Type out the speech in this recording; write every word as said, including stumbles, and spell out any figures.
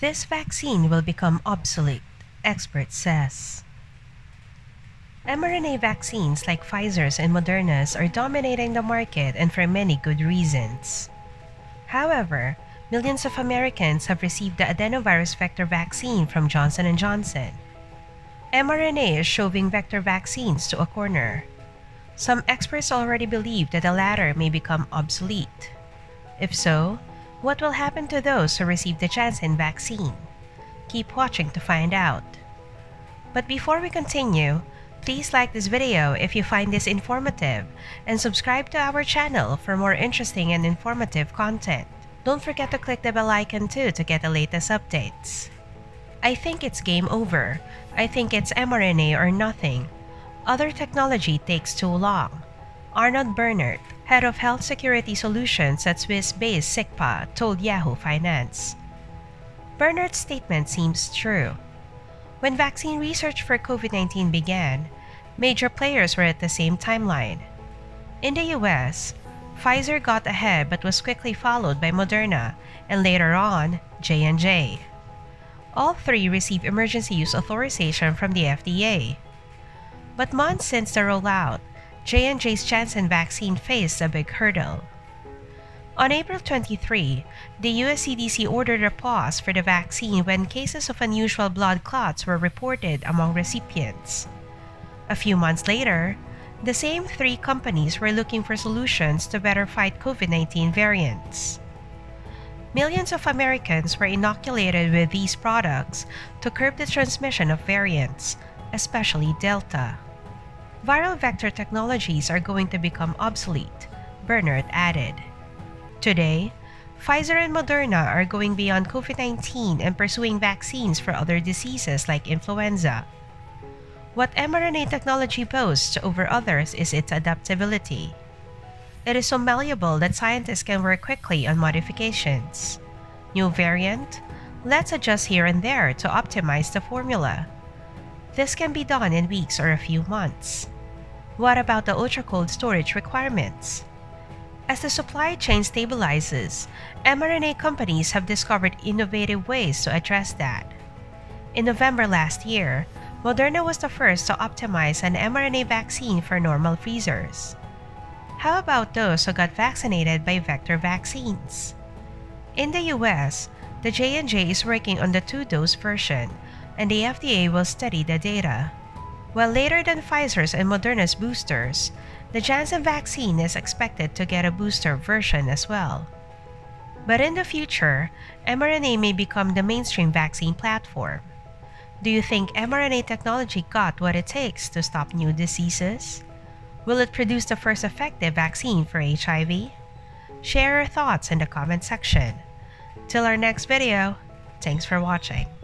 This vaccine will become obsolete, expert says. mRNA vaccines like Pfizer's and Moderna's are dominating the market, and for many good reasons. However, millions of Americans have received the adenovirus-vector vaccine from Johnson and Janssen. mRNA is shoving vector vaccines to a corner. Some experts already believe that the latter may become obsolete. If so, what will happen to those who receive the Janssen vaccine? Keep watching to find out. But before we continue, please like this video if you find this informative and subscribe to our channel for more interesting and informative content. Don't forget to click the bell icon too to get the latest updates. I think it's game over. I think it's mRNA or nothing. Other technology takes too long. Arnold Bernert, head of health security solutions at Swiss-based SIGPA, told Yahoo Finance. Bernert's statement seems true. When vaccine research for COVID nineteen began, major players were at the same timeline. In the U S, Pfizer got ahead but was quickly followed by Moderna and later on, J and J. All three received emergency use authorization from the F D A. But months since the rollout, J and J's Janssen vaccine faced a big hurdle. On April twenty-third, the U S C D C ordered a pause for the vaccine when cases of unusual blood clots were reported among recipients. A few months later, the same three companies were looking for solutions to better fight COVID nineteen variants. Millions of Americans were inoculated with these products to curb the transmission of variants, especially Delta. Viral vector technologies are going to become obsolete, Bernert added. Today, Pfizer and Moderna are going beyond COVID nineteen and pursuing vaccines for other diseases like influenza. What mRNA technology boasts over others is its adaptability. It is so malleable that scientists can work quickly on modifications. New variant? Let's adjust here and there to optimize the formula. This can be done in weeks or a few months. What about the ultra-cold storage requirements? As the supply chain stabilizes, mRNA companies have discovered innovative ways to address that. In November last year, Moderna was the first to optimize an mRNA vaccine for normal freezers. How about those who got vaccinated by vector vaccines? In the U S, the J and J is working on the two-dose version, and the F D A will study the data. While later than Pfizer's and Moderna's boosters, the Janssen vaccine is expected to get a booster version as well. But in the future, mRNA may become the mainstream vaccine platform. Do you think mRNA technology got what it takes to stop new diseases? Will it produce the first effective vaccine for H I V? Share your thoughts in the comment section. Till our next video, thanks for watching.